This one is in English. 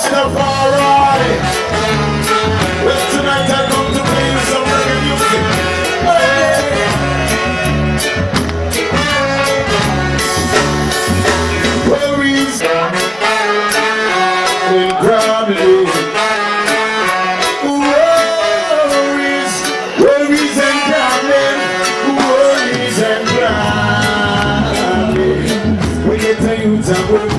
Alright. Well, tonight I come to play you some reggae music. Worries and gravity. Worries and gravity. Worries and gravity. We get to use